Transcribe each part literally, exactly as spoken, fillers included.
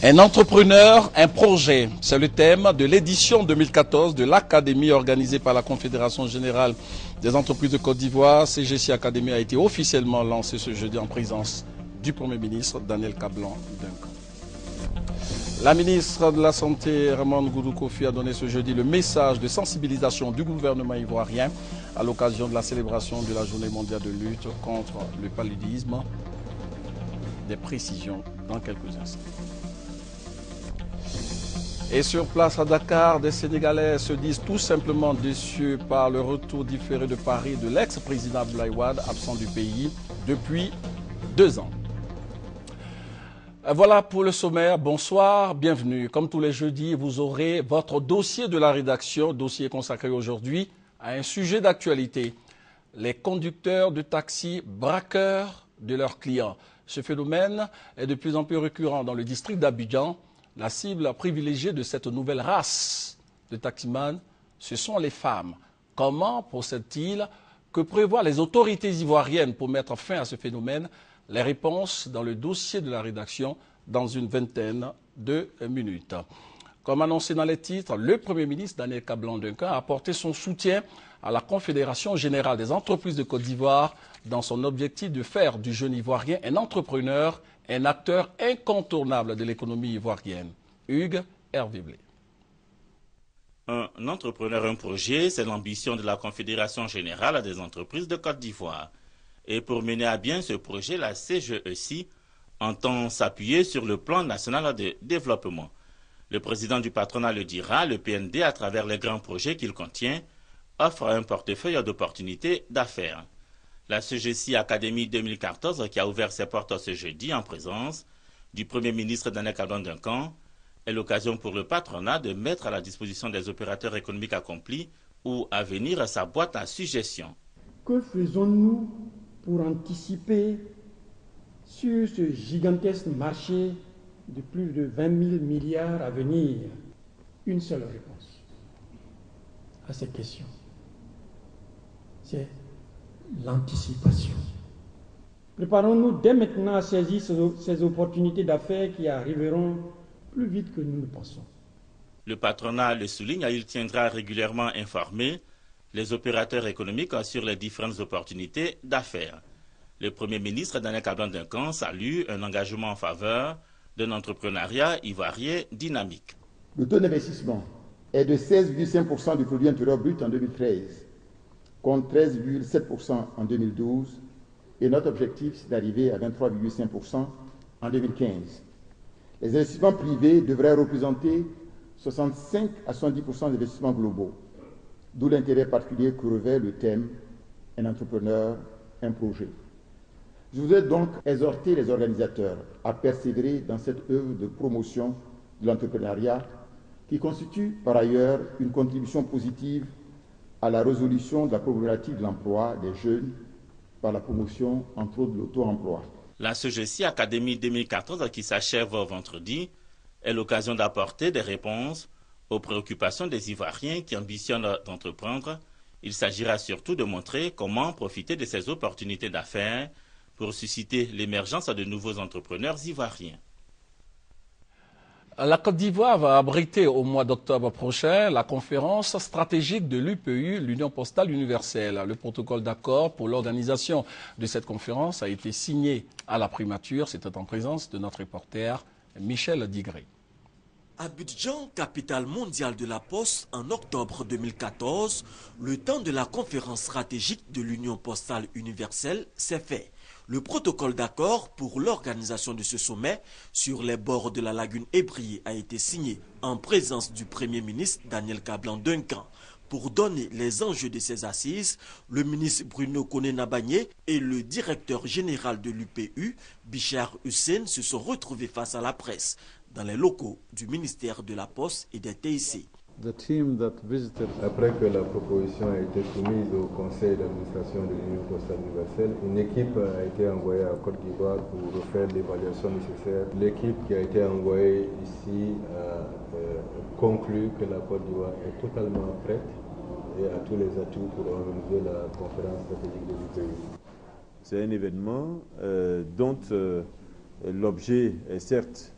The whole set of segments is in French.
Un entrepreneur, un projet, c'est le thème de l'édition deux mille quatorze de l'Académie organisée par la Confédération Générale des Entreprises de Côte d'Ivoire. C G C Academy a été officiellement lancé ce jeudi en présence du Premier ministre Daniel Kablan-Duncan. La ministre de la Santé, Raymond Goudou Kofi, a donné ce jeudi le message de sensibilisation du gouvernement ivoirien à l'occasion de la célébration de la Journée mondiale de lutte contre le paludisme. Des précisions dans quelques instants. Et sur place à Dakar, des Sénégalais se disent tout simplement déçus par le retour différé de Paris de l'ex-président Abdoulaye Wade, absent du pays depuis deux ans. Voilà pour le sommaire. Bonsoir, bienvenue. Comme tous les jeudis, vous aurez votre dossier de la rédaction, dossier consacré aujourd'hui à un sujet d'actualité. Les conducteurs de taxi braqueurs de leurs clients. Ce phénomène est de plus en plus récurrent dans le district d'Abidjan. La cible privilégiée de cette nouvelle race de taximans, ce sont les femmes. Comment procèdent-ils? Que prévoient les autorités ivoiriennes pour mettre fin à ce phénomène? Les réponses dans le dossier de la rédaction dans une vingtaine de minutes. Comme annoncé dans les titres, le Premier ministre Daniel Kablan-Duncan a apporté son soutien à la Confédération Générale des Entreprises de Côte d'Ivoire dans son objectif de faire du jeune Ivoirien un entrepreneur, un acteur incontournable de l'économie ivoirienne. Hugues Hervé-Blé. Un entrepreneur, un projet, c'est l'ambition de la Confédération Générale des Entreprises de Côte d'Ivoire. Et pour mener à bien ce projet, la C G E C entend s'appuyer sur le plan national de développement. Le président du patronat le dira, le P N D, à travers les grands projets qu'il contient, offre un portefeuille d'opportunités d'affaires. La C G C Academy deux mille quatorze, qui a ouvert ses portes ce jeudi en présence du Premier ministre Daniel Kablan-Duncan, est l'occasion pour le patronat de mettre à la disposition des opérateurs économiques accomplis ou à venir sa boîte à suggestions. Que faisons-nous pour anticiper sur ce gigantesque marché de plus de vingt mille milliards à venir? Une seule réponse à cette question, c'est l'anticipation. Préparons-nous dès maintenant à saisir ces opportunités d'affaires qui arriveront plus vite que nous le pensons. Le patronat le souligne, il tiendra régulièrement informé les opérateurs économiques sur les différentes opportunités d'affaires. Le Premier ministre Daniel Kablan-Duncan salue un engagement en faveur d'un entrepreneuriat ivoirien dynamique. Le taux d'investissement est de seize virgule cinq pour cent du produit intérieur brut en deux mille treize, contre treize virgule sept pour cent en deux mille douze, et notre objectif c'est d'arriver à vingt-trois virgule cinq pour cent en deux mille quinze. Les investissements privés devraient représenter soixante-cinq à soixante-dix pour cent des investissements globaux. D'où l'intérêt particulier que revêt le thème « Un entrepreneur, un projet ». Je voudrais donc exhorter les organisateurs à persévérer dans cette œuvre de promotion de l'entrepreneuriat qui constitue par ailleurs une contribution positive à la résolution de la problématique de l'emploi des jeunes par la promotion entre autres de l'auto-emploi. La C G C Academy deux mille quatorze, qui s'achève vendredi, est l'occasion d'apporter des réponses aux préoccupations des Ivoiriens qui ambitionnent d'entreprendre. Il s'agira surtout de montrer comment profiter de ces opportunités d'affaires pour susciter l'émergence de nouveaux entrepreneurs ivoiriens. La Côte d'Ivoire va abriter au mois d'octobre prochain la conférence stratégique de l'U P U, l'Union postale universelle. Le protocole d'accord pour l'organisation de cette conférence a été signé à la primature. C'était en présence de notre reporter Michel Digré. Abidjan, capitale mondiale de la Poste, en octobre deux mille quatorze, le temps de la conférence stratégique de l'Union postale universelle s'est fait. Le protocole d'accord pour l'organisation de ce sommet sur les bords de la lagune Ébrié a été signé en présence du Premier ministre Daniel Kablan-Duncan. Pour donner les enjeux de ces assises, le ministre Bruno Koné-Nabagné et le directeur général de l'U P U, Bichar Hussein, se sont retrouvés face à la presse dans les locaux du ministère de la Poste et des T I C. Après que la proposition a été soumise au conseil d'administration de l'Union postale universelle, une équipe a été envoyée à Côte d'Ivoire pour refaire l'évaluation nécessaire. L'équipe qui a été envoyée ici a euh, conclu que la Côte d'Ivoire est totalement prête et a tous les atouts pour organiser la conférence stratégique de l'U P U. C'est un événement euh, dont euh, l'objet est certes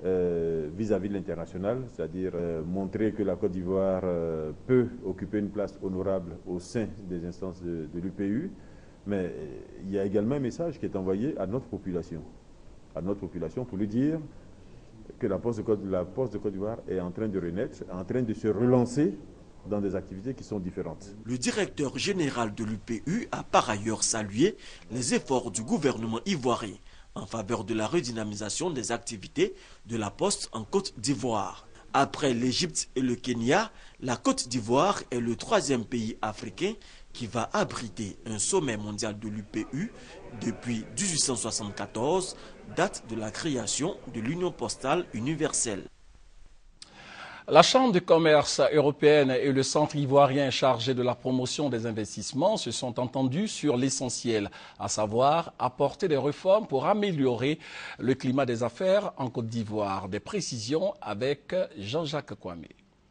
euh, vis-à-vis de l'international, c'est-à-dire euh, montrer que la Côte d'Ivoire euh, peut occuper une place honorable au sein des instances de, de l'U P U. Mais il y a également un message qui est envoyé à notre population, à notre population pour lui dire que la Poste de Côte, la Poste de Côte d'Ivoire est en train de renaître, en train de se relancer dans des activités qui sont différentes. Le directeur général de l'U P U a par ailleurs salué les efforts du gouvernement ivoirien en faveur de la redynamisation des activités de la Poste en Côte d'Ivoire. Après l'Égypte et le Kenya, la Côte d'Ivoire est le troisième pays africain qui va abriter un sommet mondial de l'U P U depuis mille huit cent soixante-quatorze, date de la création de l'Union postale universelle. La Chambre de commerce européenne et le Centre ivoirien chargé de la promotion des investissements se sont entendus sur l'essentiel, à savoir apporter des réformes pour améliorer le climat des affaires en Côte d'Ivoire. Des précisions avec Jean-Jacques Kwame.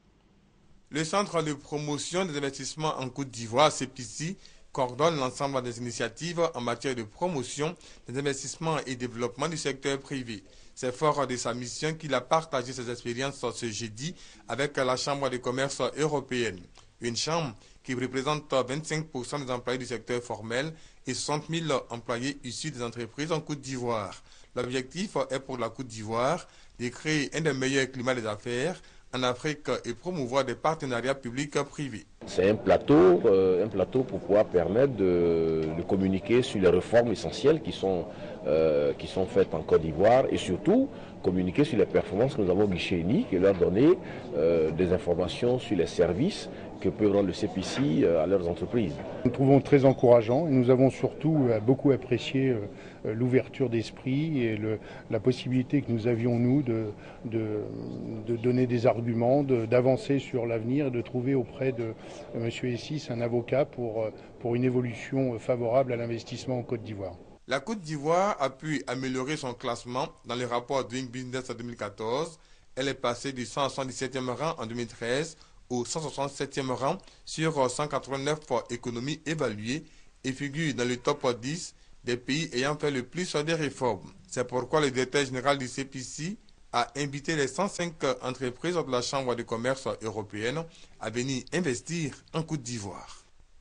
Le Centre de promotion des investissements en Côte d'Ivoire, C P C, coordonne l'ensemble des initiatives en matière de promotion des investissements et développement du secteur privé. C'est fort de sa mission qu'il a partagé ses expériences ce jeudi avec la Chambre de commerce européenne. Une chambre qui représente vingt-cinq pour cent des employés du secteur formel et soixante mille employés issus des entreprises en Côte d'Ivoire. L'objectif est pour la Côte d'Ivoire de créer un des meilleurs climats des affaires en Afrique et promouvoir des partenariats publics-privés. C'est un plateau, euh, un plateau pour pouvoir permettre de, de communiquer sur les réformes essentielles qui sont, euh, qui sont faites en Côte d'Ivoire et surtout communiquer sur les performances que nous avons guichet unique et leur donner euh, des informations sur les services que peut rendre le C P C euh, à leurs entreprises. Nous trouvons très encourageant et nous avons surtout euh, beaucoup apprécié euh, l'ouverture d'esprit et le, la possibilité que nous avions, nous, de, de, de donner des arguments, d'avancer sur l'avenir et de trouver auprès de M. Essis un avocat pour, pour une évolution favorable à l'investissement en Côte d'Ivoire. La Côte d'Ivoire a pu améliorer son classement dans le rapport Doing Business en deux mille quatorze. Elle est passée du cent soixante-dix-septième rang en deux mille treize au cent soixante-septième rang sur cent quatre-vingt-neuf économies évaluées et figure dans le top dix des pays ayant fait le plus des réformes. C'est pourquoi le directeur général du C P C a invité les cent cinq entreprises de la Chambre de commerce européenne à venir investir en Côte d'Ivoire.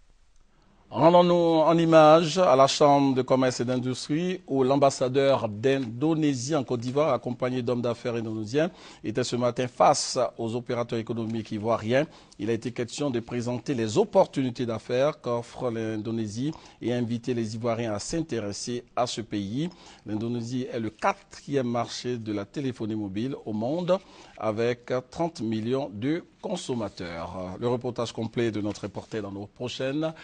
Rendons-nous en image à la Chambre de commerce et d'industrie où l'ambassadeur d'Indonésie en Côte d'Ivoire, accompagné d'hommes d'affaires indonésiens, était ce matin face aux opérateurs économiques ivoiriens. Il a été question de présenter les opportunités d'affaires qu'offre l'Indonésie et inviter les Ivoiriens à s'intéresser à ce pays. L'Indonésie est le quatrième marché de la téléphonie mobile au monde avec trente millions de consommateurs. Le reportage complet de notre reporter dans nos prochaines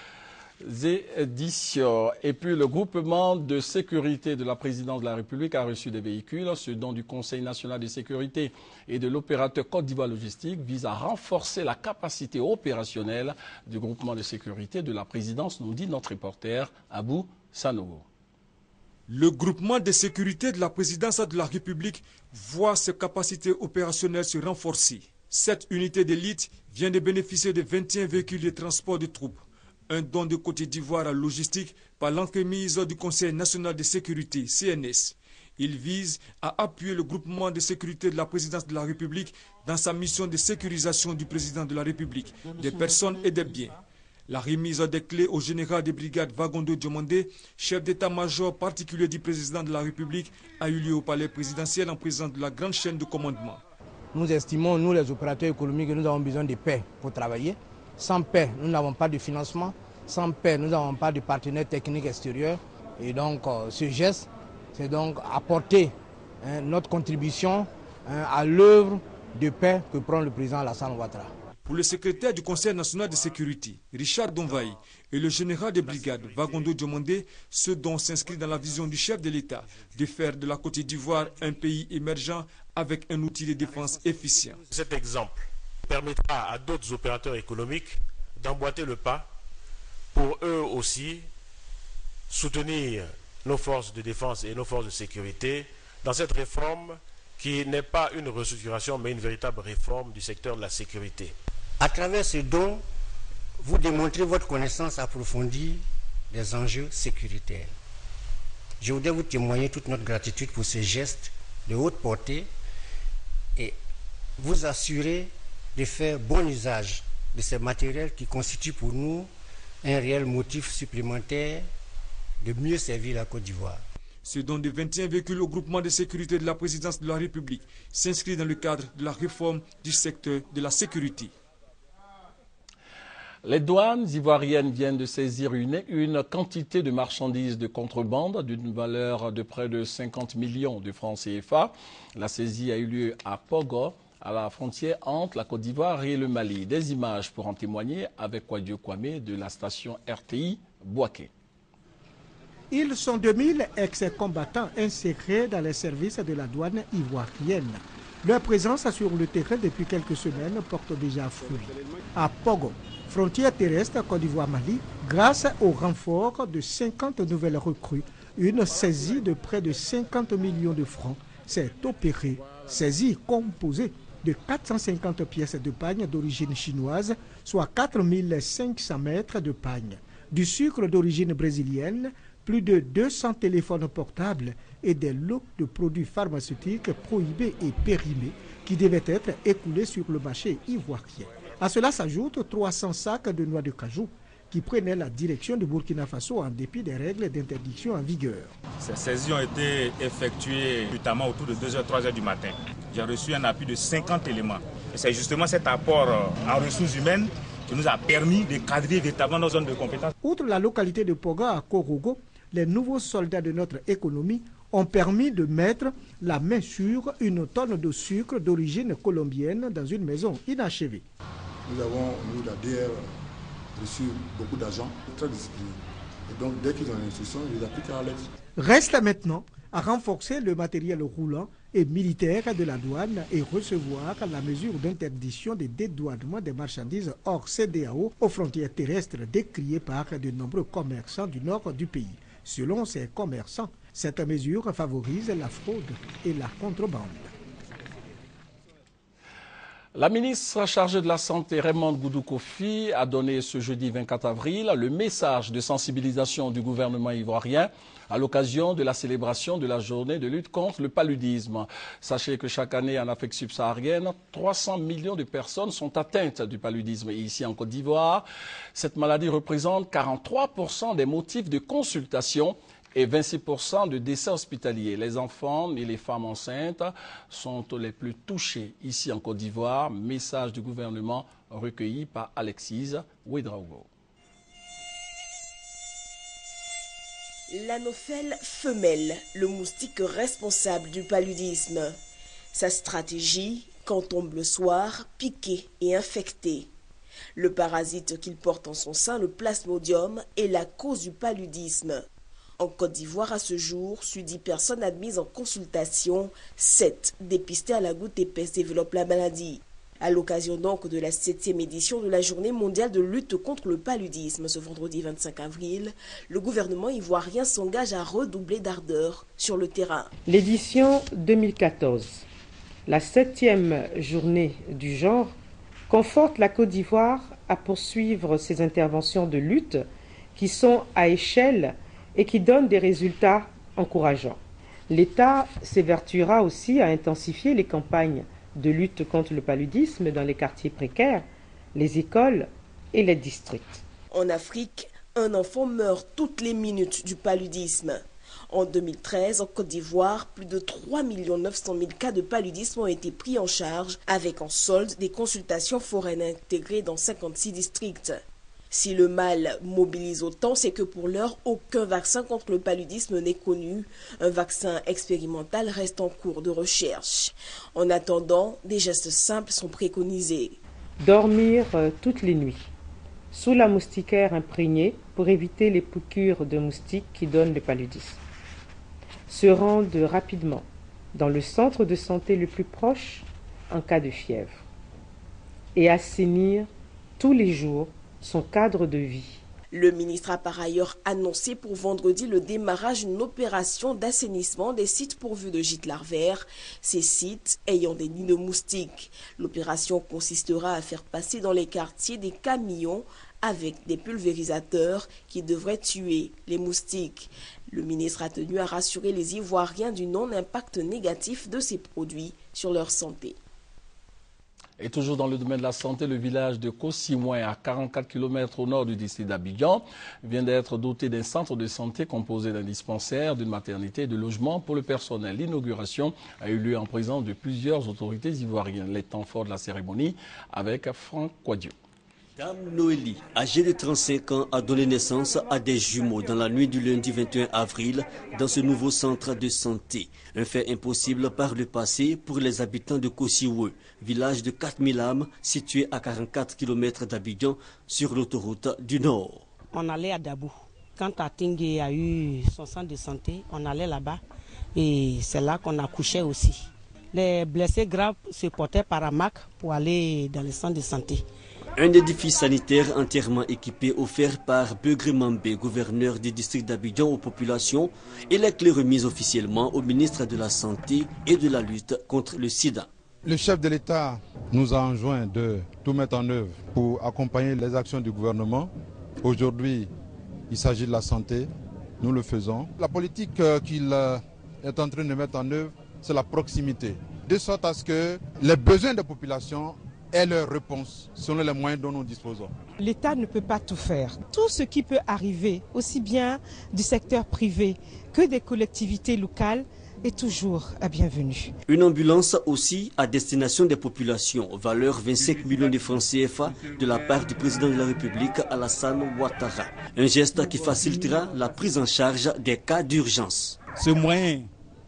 éditions. Et puis le groupement de sécurité de la présidence de la République a reçu des véhicules. Ce don du Conseil national de sécurité et de l'opérateur Côte d'Ivoire Logistique vise à renforcer la capacité opérationnelle du groupement de sécurité de la présidence, nous dit notre reporter Abou Sanogo. Le groupement de sécurité de la présidence de la République voit ses capacités opérationnelles se renforcer. Cette unité d'élite vient de bénéficier de vingt et un véhicules de transport de troupes. Un don de Côte d'Ivoire à logistique par l'entremise du Conseil national de sécurité, C N S. Il vise à appuyer le groupement de sécurité de la présidence de la République dans sa mission de sécurisation du président de la République, des personnes et des biens. La remise des clés au général de brigade Vagondo Diomandé, chef d'état-major particulier du président de la République, a eu lieu au palais présidentiel en présence de la grande chaîne de commandement. Nous estimons, nous les opérateurs économiques, que nous avons besoin de paix pour travailler. Sans paix, nous n'avons pas de financement. Sans paix, nous n'avons pas de partenaires techniques extérieurs. Et donc, euh, ce geste, c'est donc apporter hein, notre contribution hein, à l'œuvre de paix que prend le président Alassane Ouattara. Pour le secrétaire du Conseil national de sécurité, Richard Donvaï, et le général de brigade Vagondo Diomandé, ce dont s'inscrit dans la vision du chef de l'État de faire de la Côte d'Ivoire un pays émergent avec un outil de défense efficient. Cet exemple permettra à d'autres opérateurs économiques d'emboîter le pas pour eux aussi soutenir nos forces de défense et nos forces de sécurité dans cette réforme qui n'est pas une restructuration mais une véritable réforme du secteur de la sécurité. À travers ce don, vous démontrez votre connaissance approfondie des enjeux sécuritaires. Je voudrais vous témoigner toute notre gratitude pour ce geste de haute portée et vous assurer de faire bon usage de ces matériels qui constituent pour nous un réel motif supplémentaire de mieux servir la Côte d'Ivoire. Ce don de vingt et un véhicules au groupement de sécurité de la présidence de la République s'inscrit dans le cadre de la réforme du secteur de la sécurité. Les douanes ivoiriennes viennent de saisir une, une quantité de marchandises de contrebande d'une valeur de près de cinquante millions de francs C F A. La saisie a eu lieu à Pogo, à la frontière entre la Côte d'Ivoire et le Mali. Des images pour en témoigner avec Kouadio Kwame de la station R T I Bouaké. Ils sont deux mille ex-combattants insérés dans les services de la douane ivoirienne. Leur présence sur le terrain depuis quelques semaines porte déjà fruit. À Pogo, frontière terrestre Côte d'Ivoire-Mali, grâce au renfort de cinquante nouvelles recrues, une saisie de près de cinquante millions de francs s'est opérée. Saisie composée de quatre cent cinquante pièces de pagne d'origine chinoise, soit quatre mille cinq cents mètres de pagne, du sucre d'origine brésilienne, plus de deux cents téléphones portables et des lots de produits pharmaceutiques prohibés et périmés qui devaient être écoulés sur le marché ivoirien. À cela s'ajoutent trois cents sacs de noix de cajou qui prenaient la direction du Burkina Faso en dépit des règles d'interdiction en vigueur. Ces saisies ont été effectuées notamment autour de deux heures, trois heures du matin. J'ai reçu un appui de cinquante éléments. Et c'est justement cet apport en ressources humaines qui nous a permis de cadrer véritablement nos zones de compétence. Outre la localité de Poga à Korogo, les nouveaux soldats de notre économie ont permis de mettre la main sur une tonne de sucre d'origine colombienne dans une maison inachevée. Nous avons, nous, la D R, reçu beaucoup d'argent, très disciplinés. Et donc, dès qu'ils ont l'instruction, ils les appliquent à l'aise. Reste maintenant à renforcer le matériel roulant et militaire de la douane et recevoir la mesure d'interdiction des dédouanements des marchandises hors C D A O aux frontières terrestres décriées par de nombreux commerçants du nord du pays. Selon ces commerçants, cette mesure favorise la fraude et la contrebande. La ministre chargée de la Santé, Raymond Goudou Kofi, a donné ce jeudi vingt-quatre avril le message de sensibilisation du gouvernement ivoirien à l'occasion de la célébration de la journée de lutte contre le paludisme. Sachez que chaque année en Afrique subsaharienne, trois cents millions de personnes sont atteintes du paludisme. Et ici en Côte d'Ivoire, cette maladie représente quarante-trois pour cent des motifs de consultation et vingt-six pour cent de décès hospitaliers. Les enfants et les femmes enceintes sont les plus touchés ici en Côte d'Ivoire. Message du gouvernement recueilli par Alexis Ouedraogo. L'anophèle femelle, le moustique responsable du paludisme. Sa stratégie, quand tombe le soir, piquer et infecter. Le parasite qu'il porte en son sein, le plasmodium, est la cause du paludisme. En Côte d'Ivoire, à ce jour, sur dix personnes admises en consultation, sept dépistées à la goutte épaisse développent la maladie. À l'occasion donc de la septième édition de la Journée mondiale de lutte contre le paludisme, ce vendredi vingt-cinq avril, le gouvernement ivoirien s'engage à redoubler d'ardeur sur le terrain. L'édition deux mille quatorze, la septième journée du genre, conforte la Côte d'Ivoire à poursuivre ses interventions de lutte qui sont à échelle et qui donnent des résultats encourageants. L'État s'évertuera aussi à intensifier les campagnes de lutte contre le paludisme dans les quartiers précaires, les écoles et les districts. En Afrique, un enfant meurt toutes les minutes du paludisme. En deux mille treize, en Côte d'Ivoire, plus de trois millions neuf cent mille cas de paludisme ont été pris en charge, avec en solde des consultations foraines intégrées dans cinquante-six districts. Si le mal mobilise autant, c'est que pour l'heure, aucun vaccin contre le paludisme n'est connu. Un vaccin expérimental reste en cours de recherche. En attendant, des gestes simples sont préconisés. Dormir euh, toutes les nuits, sous la moustiquaire imprégnée pour éviter les piqûres de moustiques qui donnent le paludisme. Se rendre rapidement dans le centre de santé le plus proche en cas de fièvre. Et assainir tous les jours son cadre de vie. Le ministre a par ailleurs annoncé pour vendredi le démarrage d'une opération d'assainissement des sites pourvus de gîtes larvaires, ces sites ayant des nids de moustiques. L'opération consistera à faire passer dans les quartiers des camions avec des pulvérisateurs qui devraient tuer les moustiques. Le ministre a tenu à rassurer les Ivoiriens du non-impact négatif de ces produits sur leur santé. Et toujours dans le domaine de la santé, le village de Kossimouin, à quarante-quatre kilomètres au nord du district d'Abidjan, vient d'être doté d'un centre de santé composé d'un dispensaire, d'une maternité et de logements pour le personnel. L'inauguration a eu lieu en présence de plusieurs autorités ivoiriennes. Les temps forts de la cérémonie avec Franck Kouadio. Dame Noélie, âgée de trente-cinq ans, a donné naissance à des jumeaux dans la nuit du lundi vingt et un avril dans ce nouveau centre de santé. Un fait impossible par le passé pour les habitants de Kossimouin, village de quatre mille âmes situé à quarante-quatre kilomètres d'Abidjan sur l'autoroute du Nord. On allait à Dabou. Quand Atingé a eu son centre de santé, on allait là-bas et c'est là qu'on accouchait aussi. Les blessés graves se portaient par Amac pour aller dans le centre de santé. Un édifice sanitaire entièrement équipé offert par Begré Mambé, gouverneur du district d'Abidjan aux populations, et les clés remises officiellement au ministre de la Santé et de la lutte contre le sida. Le chef de l'État nous a enjoint de tout mettre en œuvre pour accompagner les actions du gouvernement. Aujourd'hui, il s'agit de la santé, nous le faisons. La politique qu'il est en train de mettre en œuvre, c'est la proximité, de sorte à ce que les besoins des populations et leur réponse selon les moyens dont nous disposons. L'État ne peut pas tout faire. Tout ce qui peut arriver, aussi bien du secteur privé que des collectivités locales, est toujours à bienvenue. Une ambulance aussi à destination des populations, valeur vingt-cinq millions de francs C F A de la part du président de la République Alassane Ouattara. Un geste qui facilitera la prise en charge des cas d'urgence. Ce moyen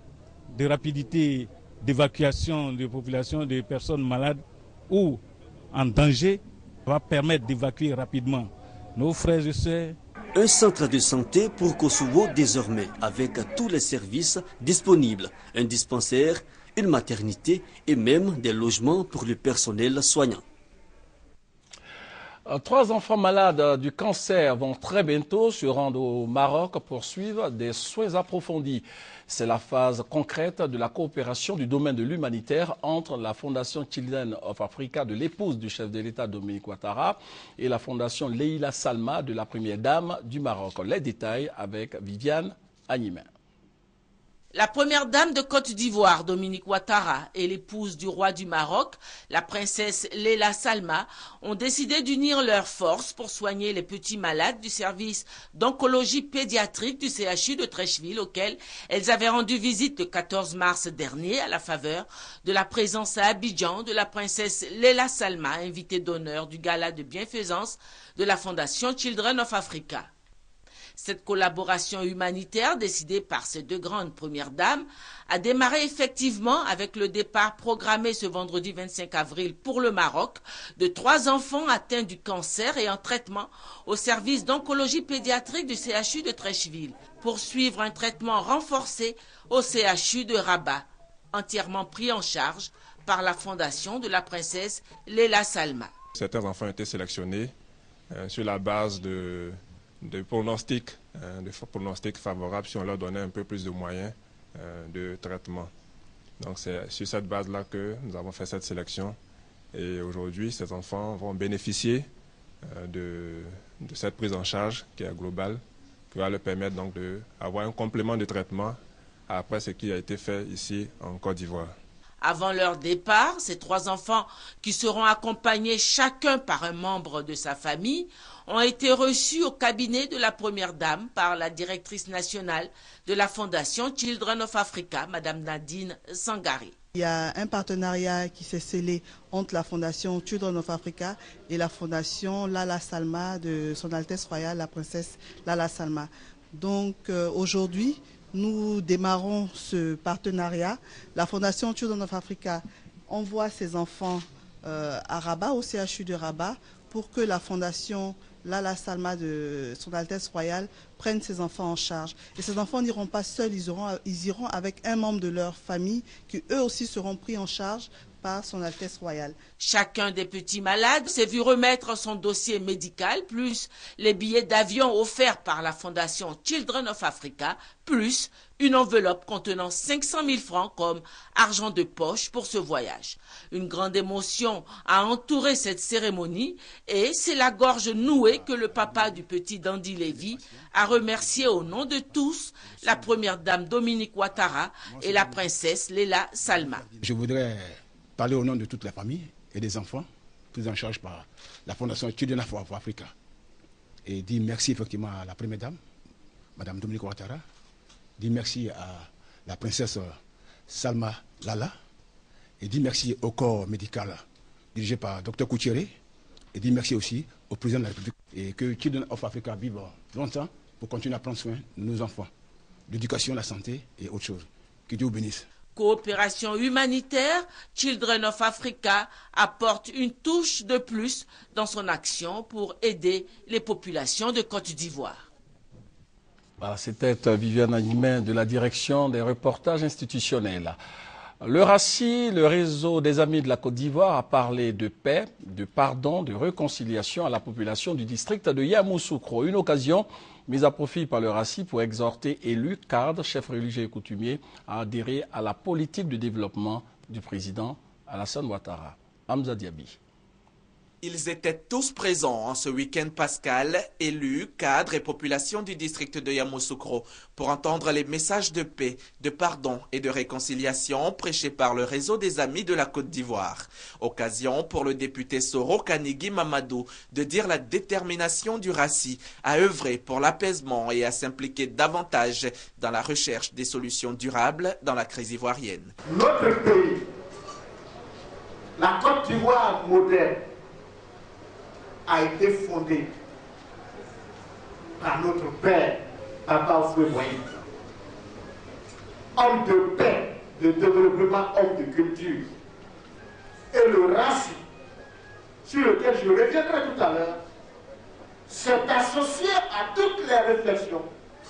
de rapidité d'évacuation des populations, des personnes malades ou en danger va permettre d'évacuer rapidement nos frères et sœurs. Un centre de santé pour Kosovo désormais, avec tous les services disponibles. Un dispensaire, une maternité et même des logements pour le personnel soignant. Trois enfants malades du cancer vont très bientôt se rendre au Maroc pour suivre des soins approfondis. C'est la phase concrète de la coopération du domaine de l'humanitaire entre la Fondation Children of Africa de l'épouse du chef de l'État Dominique Ouattara et la Fondation Leila Salma de la première dame du Maroc. Les détails avec Viviane Agnimen. La première dame de Côte d'Ivoire, Dominique Ouattara, et l'épouse du roi du Maroc, la princesse Leila Salma, ont décidé d'unir leurs forces pour soigner les petits malades du service d'oncologie pédiatrique du C H U de Treichville, auquel elles avaient rendu visite le quatorze mars dernier à la faveur de la présence à Abidjan de la princesse Leila Salma, invitée d'honneur du gala de bienfaisance de la Fondation Children of Africa. Cette collaboration humanitaire décidée par ces deux grandes premières dames a démarré effectivement avec le départ programmé ce vendredi vingt-cinq avril pour le Maroc de trois enfants atteints du cancer et en traitement au service d'oncologie pédiatrique du C H U de Treichville pour suivre un traitement renforcé au C H U de Rabat, entièrement pris en charge par la fondation de la princesse Leila Salma. Certains enfants ont été sélectionnés euh, sur la base de de pronostics, euh, de pronostics favorables si on leur donnait un peu plus de moyens euh, de traitement. Donc c'est sur cette base-là que nous avons fait cette sélection. Et aujourd'hui, ces enfants vont bénéficier euh, de, de cette prise en charge qui est globale, qui va leur permettre donc d'avoir un complément de traitement après ce qui a été fait ici en Côte d'Ivoire. Avant leur départ, ces trois enfants, qui seront accompagnés chacun par un membre de sa famille, ont été reçus au cabinet de la première dame par la directrice nationale de la Fondation Children of Africa, Madame Nadine Sangari. Il y a un partenariat qui s'est scellé entre la Fondation Children of Africa et la Fondation Leila Salma de Son Altesse Royale, la princesse Leila Salma. Donc euh, aujourd'hui, nous démarrons ce partenariat. La Fondation Children of Africa envoie ses enfants euh, à Rabat, au C H U de Rabat, pour que la Fondation Leila Salma de Son Altesse Royale prenne ses enfants en charge. Et ces enfants n'iront pas seuls, ils iront, ils iront avec un membre de leur famille qui eux aussi seront pris en charge par Son Altesse Royale. Chacun des petits malades s'est vu remettre son dossier médical, plus les billets d'avion offerts par la Fondation Children of Africa, plus une enveloppe contenant cinq cent mille francs comme argent de poche pour ce voyage. Une grande émotion a entouré cette cérémonie et c'est la gorge nouée que le papa du petit Dandy Lévy a remercié au nom de tous la première dame Dominique Ouattara et la princesse Leila Salma. Je voudrais parler au nom de toute la famille et des enfants, pris en charge par la Fondation Children of Africa. Et dire merci effectivement à la première dame, Madame Dominique Ouattara, dire merci à la princesse Salma Lala, et dire merci au corps médical dirigé par Docteur Koutiéré, et dire merci aussi au président de la République. Et que Children of Africa vive longtemps pour continuer à prendre soin de nos enfants, l'éducation, la santé et autre chose. Que Dieu vous bénisse. Coopération humanitaire, Children of Africa apporte une touche de plus dans son action pour aider les populations de Côte d'Ivoire. Voilà, c'était Viviane Animin de la direction des reportages institutionnels. Le R A C I, le réseau des Amis de la Côte d'Ivoire, a parlé de paix, de pardon, de réconciliation à la population du district de Yamoussoukro. Une occasion mise à profit par le R A C I pour exhorter élus, cadres, chefs religieux et coutumiers à adhérer à la politique de développement du président Alassane Ouattara. Hamza Diaby. Ils étaient tous présents en ce week-end pascal, élus, cadres et populations du district de Yamoussoukro, pour entendre les messages de paix, de pardon et de réconciliation prêchés par le réseau des Amis de la Côte d'Ivoire. Occasion pour le député Soro Kanigui Mamadou de dire la détermination du R A C I à œuvrer pour l'apaisement et à s'impliquer davantage dans la recherche des solutions durables dans la crise ivoirienne. Notre pays, la Côte d'Ivoire moderne, a été fondé par notre père, Papa Houphouët-Boigny. Homme de paix, de développement, homme de culture. Et le R A C I, sur lequel je reviendrai tout à l'heure, s'est associé à toutes les réflexions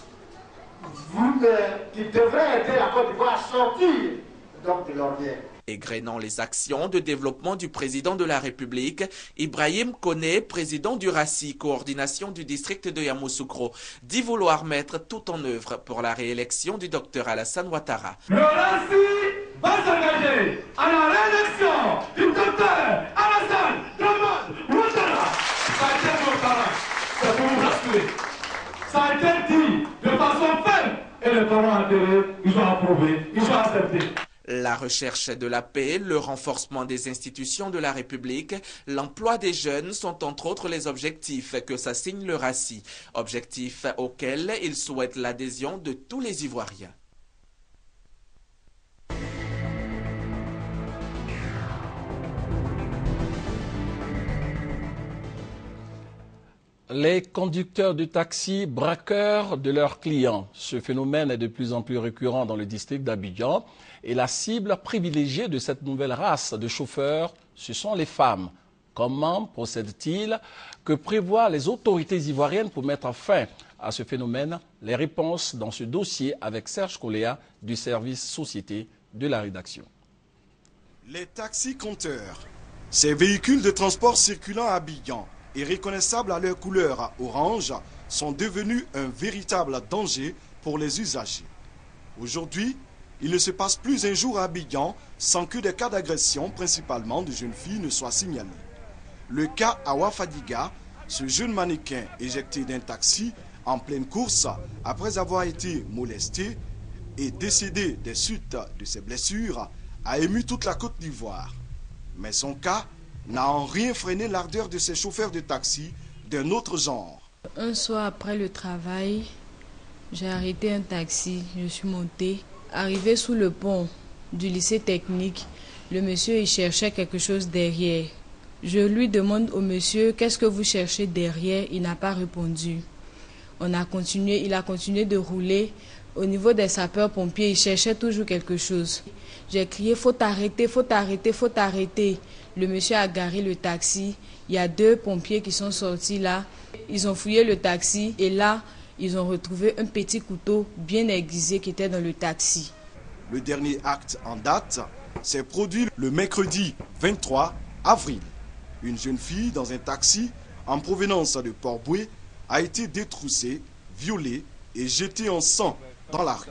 qui devraient aider la Côte d'Ivoire à sortir donc de l'ornière. Égrénant les actions de développement du président de la République, Ibrahim Koné, président du R A C I, coordination du district de Yamoussoukro, dit vouloir mettre tout en œuvre pour la réélection du docteur Alassane Ouattara. Le R A C I va s'engager à la réélection du docteur Alassane Ouattara. Ça a été nos parents, c'est pour vous rassurer. Ça a été dit de façon ferme et les parents intérêts, ils ont approuvé, ils ont accepté. La recherche de la paix, le renforcement des institutions de la République, l'emploi des jeunes sont entre autres les objectifs que s'assigne le R A C I, objectifs auxquels il souhaite l'adhésion de tous les Ivoiriens. Les conducteurs de taxi braqueurs de leurs clients. Ce phénomène est de plus en plus récurrent dans le district d'Abidjan et la cible privilégiée de cette nouvelle race de chauffeurs, ce sont les femmes. Comment procèdent-ils? Que prévoient les autorités ivoiriennes pour mettre fin à ce phénomène? Les réponses dans ce dossier avec Serge Coléa du service Société de la rédaction. Les taxis-compteurs, ces véhicules de transport circulant à Abidjan et reconnaissables à leur couleur orange, sont devenus un véritable danger pour les usagers. Aujourd'hui, il ne se passe plus un jour à Abidjan sans que des cas d'agression, principalement de jeunes filles, ne soient signalés. Le cas Awa Fadiga, ce jeune mannequin éjecté d'un taxi en pleine course après avoir été molesté et décédé des suites de ses blessures, a ému toute la Côte d'Ivoire. Mais son cas n'a en rien freiné l'ardeur de ces chauffeurs de taxi d'un autre genre. Un soir après le travail, j'ai arrêté un taxi, je suis montée. Arrivé sous le pont du lycée technique, le monsieur il cherchait quelque chose derrière. Je lui demande au monsieur qu'est-ce que vous cherchez derrière, il n'a pas répondu. On a continué, il a continué de rouler. Au niveau des sapeurs-pompiers, il cherchait toujours quelque chose. J'ai crié, faut t'arrêter, faut t'arrêter, faut t'arrêter. Le monsieur a garé le taxi. Il y a deux pompiers qui sont sortis là. Ils ont fouillé le taxi et là, ils ont retrouvé un petit couteau bien aiguisé qui était dans le taxi. Le dernier acte en date s'est produit le mercredi vingt-trois avril. Une jeune fille dans un taxi en provenance de Port-Boué a été détroussée, violée et jetée en sang dans la rue.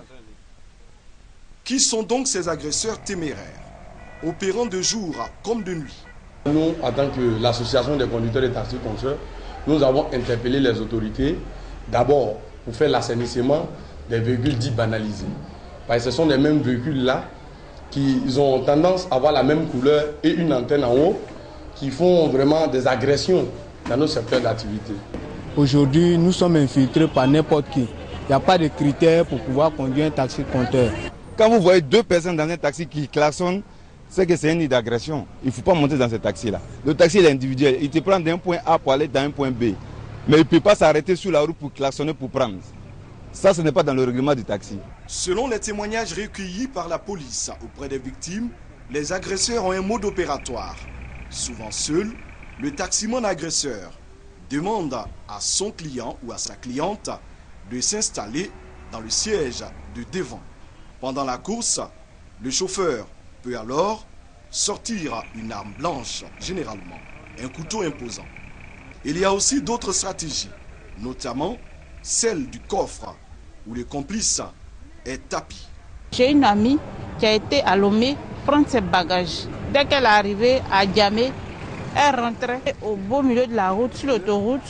Qui sont donc ces agresseurs téméraires, opérant de jour comme de nuit? Nous, en tant que l'association des conducteurs de taxi conducteurs, nous avons interpellé les autorités, d'abord pour faire l'assainissement des véhicules dits banalisés. Parce que ce sont les mêmes véhicules-là qui ont tendance à avoir la même couleur et une antenne en haut, qui font vraiment des agressions dans nos secteurs d'activité. Aujourd'hui, nous sommes infiltrés par n'importe qui. Il n'y a pas de critères pour pouvoir conduire un taxi compteur. Quand vous voyez deux personnes dans un taxi qui klaxonnent, c'est que c'est un nid d'agression. Il ne faut pas monter dans ce taxi-là. Le taxi est individuel. Il te prend d'un point A pour aller dans un point B. Mais il ne peut pas s'arrêter sur la route pour klaxonner pour prendre. Ça, ce n'est pas dans le règlement du taxi. Selon les témoignages recueillis par la police auprès des victimes, les agresseurs ont un mode opératoire. Souvent seul, le taximan agresseur demande à son client ou à sa cliente de s'installer dans le siège de devant. Pendant la course, le chauffeur peut alors sortir une arme blanche, généralement un couteau imposant. Il y a aussi d'autres stratégies, notamment celle du coffre où le complice est tapis. J'ai une amie qui a été à Lomé prendre ses bagages. Dès qu'elle est arrivée à Djamé, elle rentrait au beau milieu de la route, sur l'autoroute.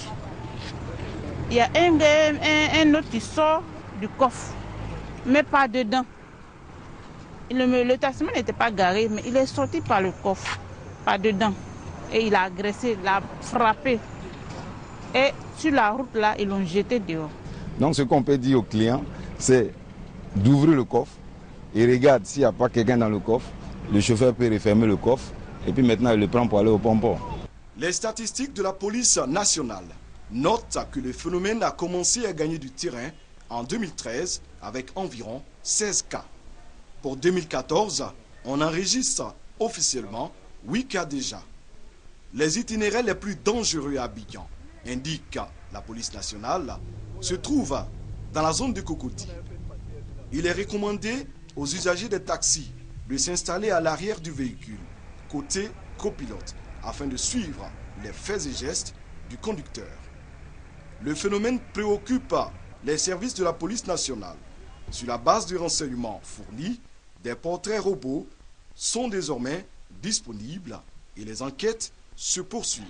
Il y a un, un, un autre qui sort du coffre, mais pas dedans. Le, le taximan n'était pas garé, mais il est sorti par le coffre, pas dedans. Et il a agressé, il a frappé. Et sur la route, là, ils l'ont jeté dehors. Donc ce qu'on peut dire aux clients, c'est d'ouvrir le coffre et regarde s'il n'y a pas quelqu'un dans le coffre. Le chauffeur peut refermer le coffre et puis maintenant il le prend pour aller au pompon. Les statistiques de la police nationale notent que le phénomène a commencé à gagner du terrain en deux mille treize avec environ seize cas. Pour deux mille quatorze, on enregistre officiellement huit cas déjà. Les itinéraires les plus dangereux à Abidjan, indique la police nationale, se trouvent dans la zone de Cocody. Il est recommandé aux usagers des taxis de s'installer à l'arrière du véhicule, côté copilote, afin de suivre les faits et gestes du conducteur. Le phénomène préoccupe les services de la police nationale. Sur la base de renseignements fournis, des portraits robots sont désormais disponibles et les enquêtes se poursuivent.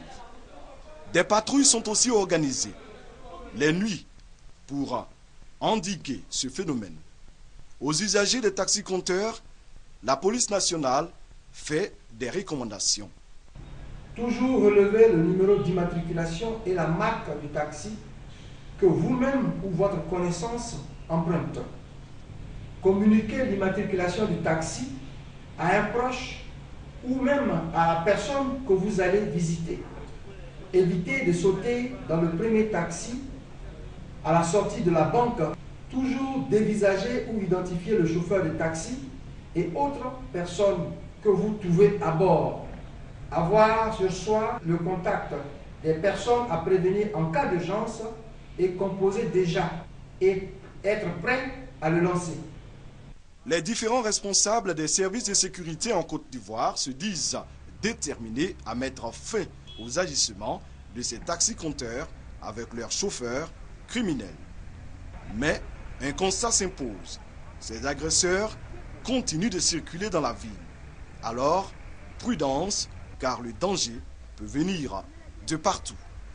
Des patrouilles sont aussi organisées les nuits pour endiguer ce phénomène. Aux usagers des taxis-compteurs, la police nationale fait des recommandations. Toujours relever le numéro d'immatriculation et la marque du taxi que vous-même ou votre connaissance emprunte. Communiquer l'immatriculation du taxi à un proche ou même à la personne que vous allez visiter. Évitez de sauter dans le premier taxi à la sortie de la banque. Toujours dévisager ou identifier le chauffeur de taxi et autres personnes que vous trouvez à bord. Avoir sur soi le contact des personnes à prévenir en cas d'urgence et composer déjà et être prêt à le lancer. Les différents responsables des services de sécurité en Côte d'Ivoire se disent déterminés à mettre fin aux agissements de ces taxis-compteurs avec leurs chauffeurs criminels. Mais un constat s'impose. Ces agresseurs continuent de circuler dans la ville. Alors, prudence, car le danger peut venir de partout.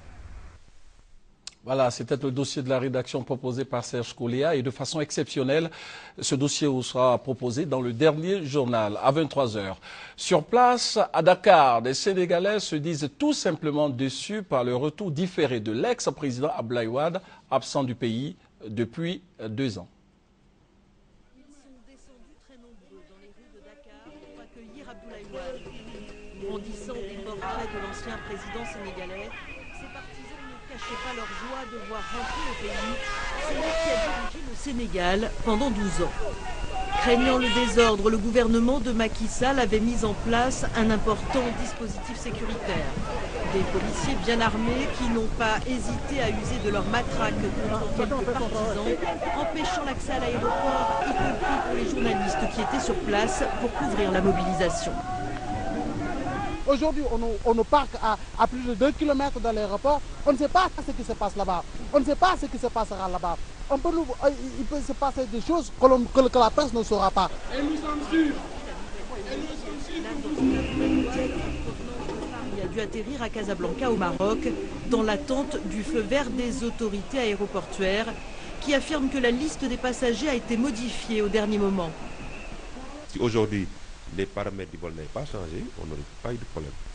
Voilà, c'était le dossier de la rédaction proposé par Serge Koléa et de façon exceptionnelle, ce dossier vous sera proposé dans le dernier journal à vingt-trois heures. Sur place, à Dakar, des Sénégalais se disent tout simplement déçus par le retour différé de l'ex-président Abdoulaye Wade, absent du pays depuis deux ans. Ils sont descendus très nombreux dans les rues de Dakar pour accueillir Abdoulaye Wade. Brandissant des portraits de l'ancien président sénégalais, ses partisans ne cachaient pas leur joie de voir rentrer au pays celui qui a dirigé le Sénégal pendant douze ans. Craignant le désordre, le gouvernement de Macky Sall avait mis en place un important dispositif sécuritaire. Des policiers bien armés qui n'ont pas hésité à user de leurs matraques contre quelques partisans, empêchant l'accès à l'aéroport, y compris pour les journalistes qui étaient sur place pour couvrir la mobilisation. Aujourd'hui, on, on nous parque à, à plus de deux kilomètres de l'aéroport. On ne sait pas ce qui se passe là-bas. On ne sait pas ce qui se passera là-bas. On peut nous, il peut se passer des choses que, que, que la presse ne saura pas. Et nous sommes sûrs. Et nous sommes sûrs. Il a dû atterrir à Casablanca au Maroc dans l'attente du feu vert des autorités aéroportuaires qui affirment que la liste des passagers a été modifiée au dernier moment. Si aujourd'hui les paramètres du vol n'avaient pas changé, on n'aurait pas eu de problème.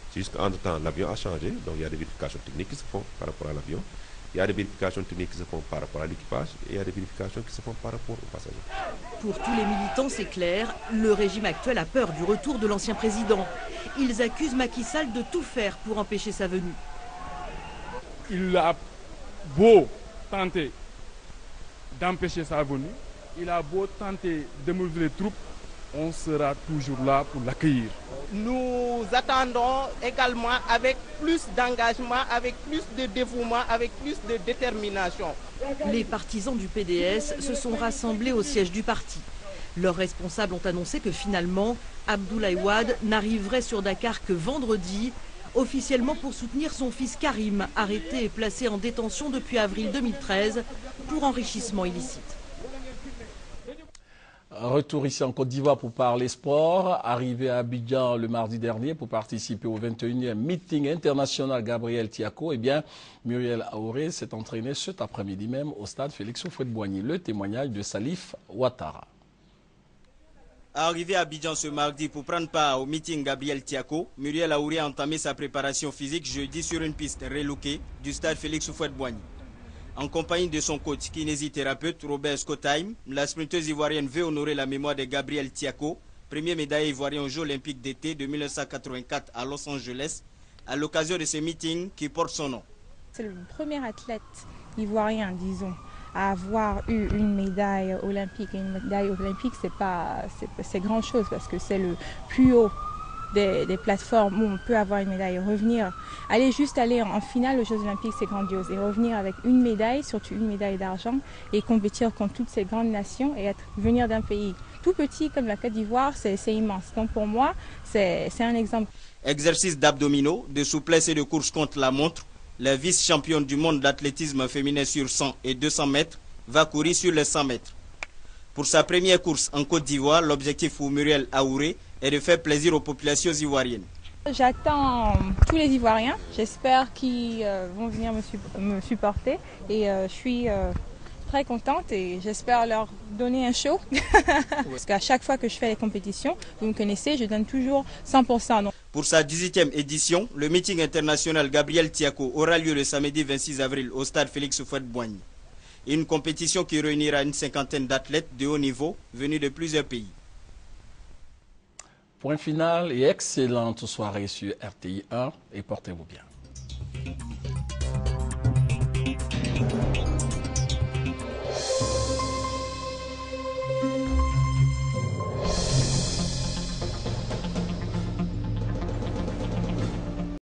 C'est juste qu'entre-temps, l'avion a changé, donc il y a des vérifications techniques qui se font par rapport à l'avion. Il y a des vérifications techniques qui se font par rapport à l'équipage et il y a des vérifications qui se font par rapport aux passagers. Pour tous les militants, c'est clair, le régime actuel a peur du retour de l'ancien président. Ils accusent Macky Sall de tout faire pour empêcher sa venue. Il a beau tenter d'empêcher sa venue, il a beau tenter de mobiliser les troupes, on sera toujours là pour l'accueillir. Nous attendons également avec plus d'engagement, avec plus de dévouement, avec plus de détermination. Les partisans du P D S se sont rassemblés au siège du parti. Leurs responsables ont annoncé que finalement, Abdoulaye Wade n'arriverait sur Dakar que vendredi, officiellement pour soutenir son fils Karim, arrêté et placé en détention depuis avril deux mille treize pour enrichissement illicite. Retour ici en Côte d'Ivoire pour parler sport. Arrivé à Abidjan le mardi dernier pour participer au vingt et unième meeting international Gabriel Tiako, eh bien, Muriel Aouré s'est entraîné cet après-midi même au stade Félix Houphouët-Boigny. Le témoignage de Salif Ouattara. Arrivé à Abidjan ce mardi pour prendre part au meeting Gabriel Tiako, Muriel Aouré a entamé sa préparation physique jeudi sur une piste reloquée du stade Félix Houphouët-Boigny. En compagnie de son coach kinésithérapeute Robert Scottheim, la sprinteuse ivoirienne veut honorer la mémoire de Gabriel Tiako, premier médaillé ivoirien aux Jeux olympiques d'été de mille neuf cent quatre-vingt-quatre à Los Angeles, à l'occasion de ce meeting qui porte son nom. C'est le premier athlète ivoirien, disons, à avoir eu une médaille olympique. Et une médaille olympique, c'est pas, c'est grand chose parce que c'est le plus haut Des, des plateformes où on peut avoir une médaille et revenir, aller juste aller en, en finale aux Jeux Olympiques, c'est grandiose. Et revenir avec une médaille, surtout une médaille d'argent, et compétir contre toutes ces grandes nations et être, venir d'un pays tout petit comme la Côte d'Ivoire, c'est immense. Donc pour moi, c'est un exemple. Exercice d'abdominaux, de souplesse et de course contre la montre, la vice-championne du monde d'athlétisme féminin sur cent et deux cents mètres va courir sur les cent mètres. Pour sa première course en Côte d'Ivoire, l'objectif pour Muriel Aouré est de faire plaisir aux populations ivoiriennes. J'attends tous les Ivoiriens, j'espère qu'ils euh, vont venir me, su me supporter et euh, je suis euh, très contente et j'espère leur donner un show. Parce qu'à chaque fois que je fais les compétitions, vous me connaissez, je donne toujours cent pour cent. Donc. Pour sa dixième édition, le meeting international Gabriel Tiako aura lieu le samedi vingt-six avril au stade Félix Houphouët-Boigny. Une compétition qui réunira une cinquantaine d'athlètes de haut niveau venus de plusieurs pays. Point final et excellente soirée sur R T I un et portez-vous bien.